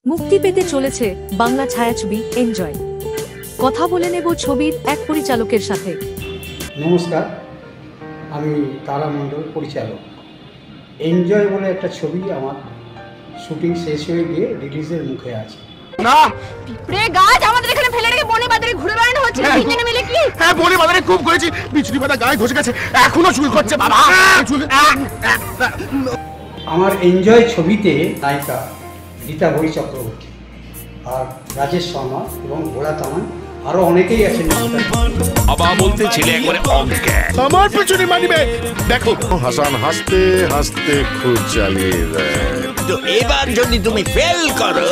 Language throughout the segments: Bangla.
মুক্তি পেতে চলেছে বাংলা ছায়াছবি এনজয়। কথা বলে নেব ছবির এক পরিচালকের সাথে। নমস্কার, আমি তারা মণ্ডল, পরিচালক। এনজয় বলে একটা ছবি আমার শুটিং শেষ হয়ে গিয়ে রিলিজের মুখে আছে। না পিঁপড়ে গাছ আমাদের এখানে ফেলে রেখে বনে বাজারে ঘুরে বেড়ানো হচ্ছে। তিনজনে মিলে কি? হ্যাঁ, বনে বাজারে খুব করেছি, বিচুলি পাতা গায়ে ঘষে গেছে, এখনো চুল করছে বাবা। আমার এনজয় ছবিতে নায়িকা রীতা ভরি চক্রবর্তী আর রাজেশ শর্মা এবং ভোলা তামান, আরো অনেকেই আছেন। বাবা বলতে ছেলে একবারে অজ্ঞান। আমার পেছনে মানিবে দেখো। হাসান হাসতে হাসতে খুব চালিয়ে দেয়। তো এবার যদি তুমি ফেল করো।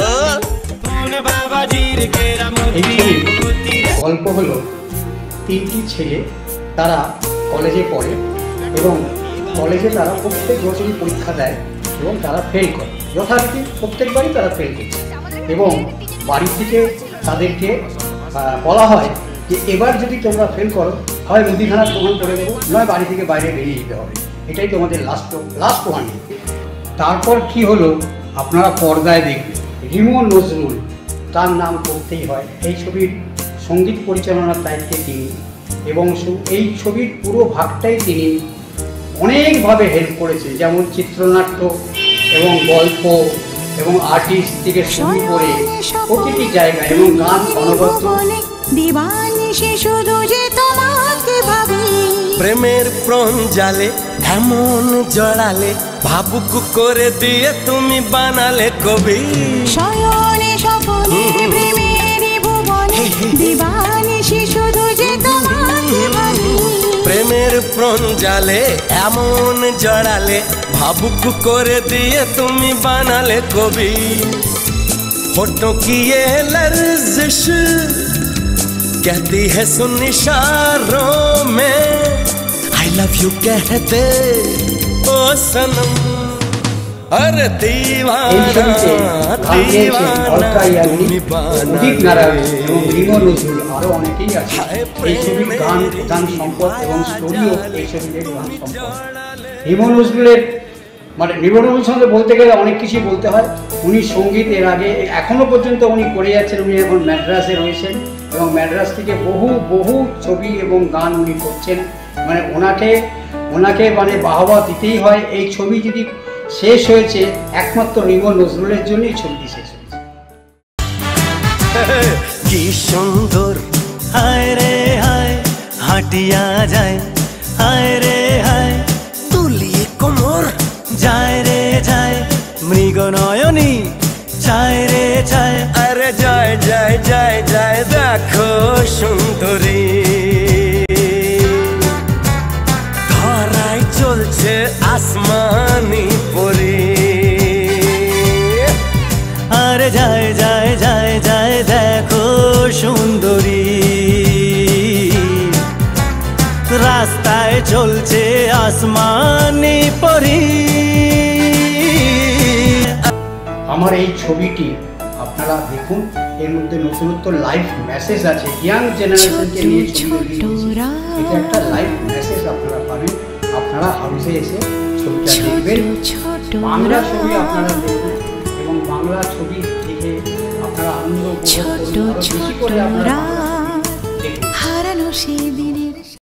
এই ছবির গল্প হলো তিনটি ছেলে, তারা কলেজে পড়ে এবং কলেজে তারা প্রত্যেক বছরই পরীক্ষা দেয় এবং তারা ফেল করে। যথারীতি প্রত্যেকবারই তারা ফেল করছে এবং বাড়ি থেকে তাদেরকে বলা হয় যে এবার যদি তোমরা ফেল করো, হয় মুদিখানার দোকান করে দেবো, নয় বাড়ি থেকে বাইরে বেরিয়ে যেতে হবে। এটাই তোমাদের লাস্ট ওয়ার্নিং। তারপর কি হলো আপনারা পর্দায় দেখবেন। রিমো নজরুল, তার নাম করতেই হয়। এই ছবির সঙ্গীত পরিচালনার দায়িত্বে তিনি এবং এই ছবির পুরো ভাগটাই তিনি অনেকভাবে হেল্প করেছে, যেমন চিত্রনাট্য এবং গল্প এবং আর্টিস্ট থেকে শুরু করে প্রতিটি জায়গায় এবং গান অনবদ্য। প্রেমের প্রাণ জালে এমন জড়ালে, ভাবুক করে দিয়ে তুমি বানালে কবি। শয়নে স্বপনে প্রেমের ভুবনে দিবানিশি শুধু যে তোমাকে ভাবি। প্রেমের প্রাণ জালে এমন জড়ালে, ভাবুক করে দিয়ে তুমি বানালে কবি। होठों की ये लर्जिश कहती है सुन इशारों में, I love you कहते ओ सनम। अरे दीवाना दीवाना তুমি বানালে। রিমো নজরুল আরো অনেকেই আছে। এই ছবির গান প্রধান সম্পদ এবং স্টোরিও এই ছবির প্রধান সম্পদ। রিমো নজরুলের রিমো নজরুল সঙ্গে বলতে গেলে অনেক কিছুই বলতে হয়। উনি সঙ্গীত এর আগে এখনো পর্যন্ত উনি করে যাচ্ছেন। উনি এখন ম্যাড্রাসে রয়েছেন এবং ম্যাড্রাস থেকে বহু ছবি এবং গান উনি করছেন। ওনাকে বাহবা দিতেই হয়। এই ছবি যদি শেষ হয়েছে একমাত্র রিমো নজরুলের জন্যই ছবিটি শেষ হয়েছে। কি সুন্দর হায় রে হায় হাঁটিয়া যায়, হায় রে হায় তুলিয়ে কোমর যায় রে যায়, মৃগ নয়নী চায় রে চায়। আরে যায় যায় যায় যায় দেখো সুন্দরী, ধরায় চলছে আসমানি পরি। আরে যায় যায় যায় যায় দেখো সুন্দরী, রাস্তায় চলছে আসমানি পরি। আমার এই ছবিটি আপনারা দেখুন, এর মধ্যে নতুনত্ব লাইফ মেসেজ আছে। ইয়াং জেনারেশনকে নিয়ে ছবি এটা একটা লাইফ মেসেজ আপনারা পাবেন। আপনারা হাউসে এসে ছবিটা দেখবেন। বাংলা ছবি আপনারা দেখুন এবং বাংলা ছবি দেখে আপনারা আনন্দ উপভোগ করুন। আরো বেশি করে আপনারা দেখুন।